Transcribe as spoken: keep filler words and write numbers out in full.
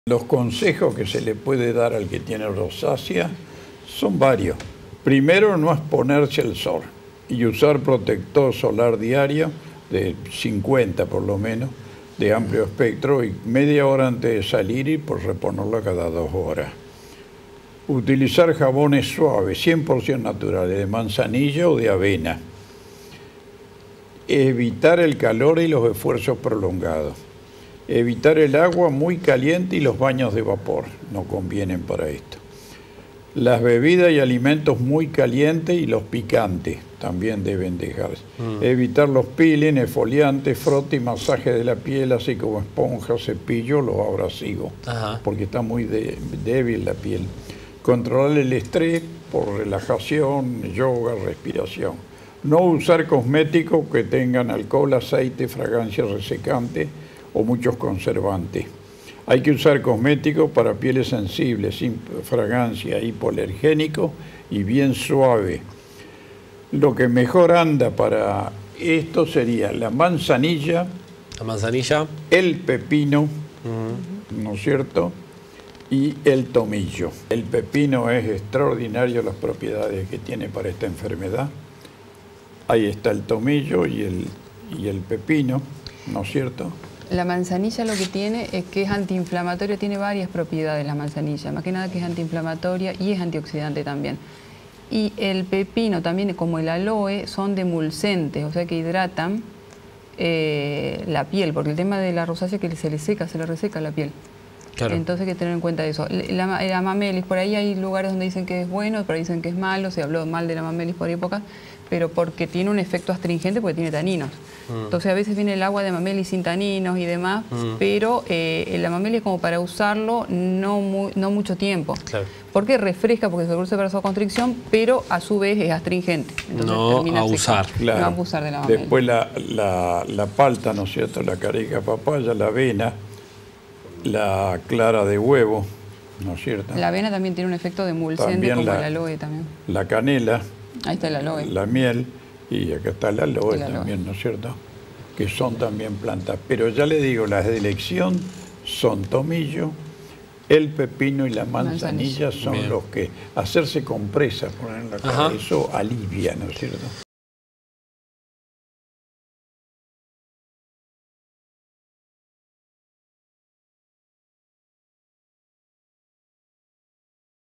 Los consejos que se le puede dar al que tiene rosácea son varios. Primero, no exponerse al sol y usar protector solar diario de cincuenta por lo menos, de amplio espectro, y media hora antes de salir y por reponerlo cada dos horas. Utilizar jabones suaves, cien por ciento naturales, de manzanilla o de avena. Evitar el calor y los esfuerzos prolongados. Evitar el agua muy caliente y los baños de vapor, no convienen para esto. Las bebidas y alimentos muy calientes y los picantes también deben dejarse. Mm. Evitar los peelings, exfoliantes, frote y masaje de la piel, así como esponja, cepillo, los abrasivos, porque está muy de, débil la piel. Controlar el estrés por relajación, yoga, respiración. No usar cosméticos que tengan alcohol, aceite, fragancia resecante o muchos conservantes. Hay que usar cosméticos para pieles sensibles, sin fragancia, hipoalergénico y bien suave. Lo que mejor anda para esto sería la manzanilla, la manzanilla, el pepino, uh-huh. ¿no es cierto? Y el tomillo. El pepino es extraordinario las propiedades que tiene para esta enfermedad. Ahí está el tomillo y el, y el pepino, ¿no es cierto? La manzanilla lo que tiene es que es antiinflamatoria, tiene varias propiedades la manzanilla, más que nada que es antiinflamatoria y es antioxidante también. Y el pepino también, como el aloe, son demulcentes, o sea que hidratan eh, la piel, porque el tema de la rosácea es que se le seca, se le reseca la piel. Claro. Entonces hay que tener en cuenta eso. La, la amamelis, por ahí hay lugares donde dicen que es bueno, pero dicen que es malo, se habló mal de la amamelis por épocas, pero porque tiene un efecto astringente, porque tiene taninos. Mm. Entonces a veces viene el agua de amamelis sin taninos y demás, mm. pero eh, el amamelis es como para usarlo no, muy, no mucho tiempo. Claro. Porque refresca, porque se produce vasoconstricción, pero a su vez es astringente. Entonces, no abusar. Claro. No abusar de la amamelis. Después la, la, la palta, ¿no es cierto? La carica papaya, la avena, la clara de huevo, ¿no es cierto? La avena también tiene un efecto demulcente, también como la, el aloe también. La canela. Ahí está el aloe. La miel, y acá está el aloe, el aloe también, ¿no es cierto? Que son también plantas. Pero ya le digo, las de elección son tomillo, el pepino y la manzanilla, manzanilla. son bien. Los que hacerse compresas, poner en la cara, eso alivia, ¿no es cierto?